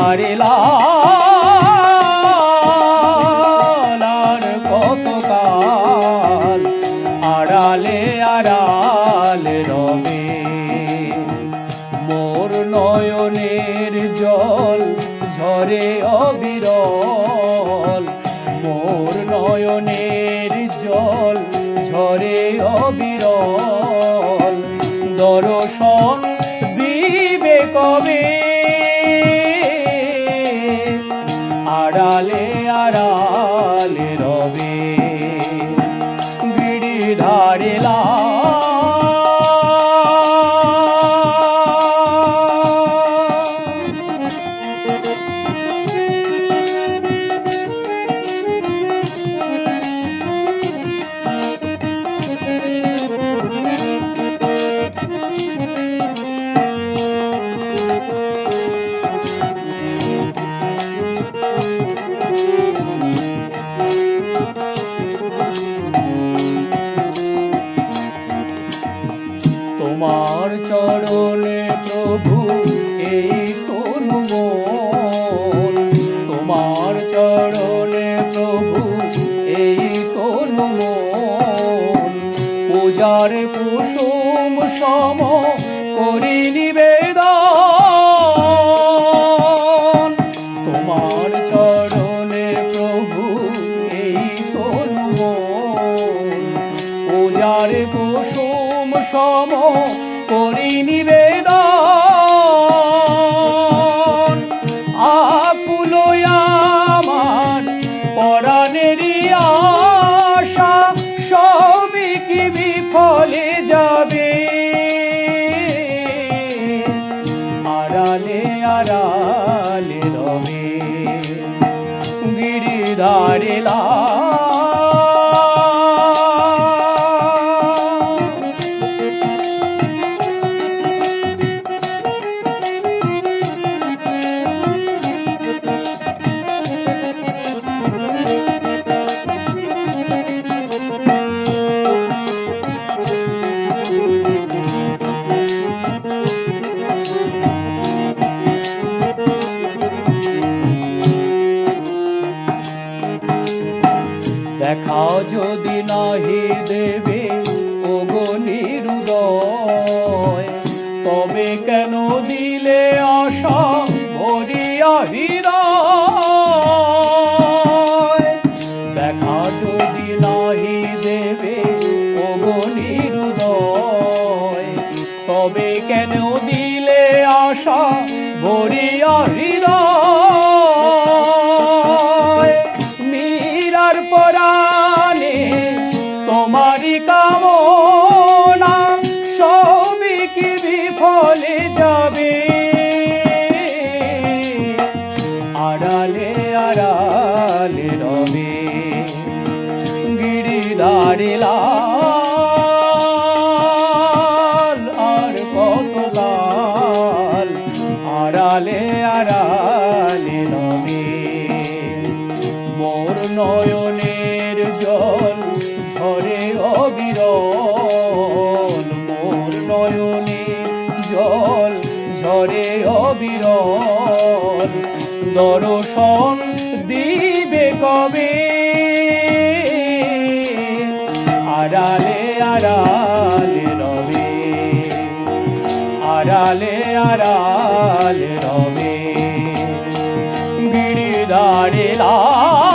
ধারে লাল আর কতকাল আড়ালে আড়ালে রবে মোর নয়নের জল ঝরে অবিরল মোর নয়নের জল ঝরে অবিরল দর্শন দিবে কবে আড়ালে আড়ালে রবে গিরিধারে তোমার চরণে প্রভু এই তনু মন তোমার চরণে প্রভু এই তনু মন পূজার কুসুম সম করি নিবেদন তোমার চরণে প্রভু এই তনু মন পূজার কুসুম সম করি নিবেদন আকুল আমার পরাণেরই আশা সবই কি বিফলে যাবে আড়ালে আড়ালে রবে গিরিধারে দেখা যদি নাহি দেবে ওগো নিরুদয় তবে কেন দিলে আশা ভরিয়া হৃদয় দেখা যদি নাহি দেবে ওগো নিরুদয় তবে কেন দিলে আশা ভরিয়া হৃদয় মীরার পরাণে তোমারি কামনা সবই কি বিফলে যাবে আড়ালে আড়ালে রবে গিরিধারে লাল আর কতকাল আড়ালে আড়ালে রবে মোর নয়নের জল ঝরে অবিরল মোর নয়নে জল ঝরে অবিরল দর্শন দিবে কবে আড়ালে আড়ালে রবে আড়ালে আড়ালে রবে গিরিধারে লাল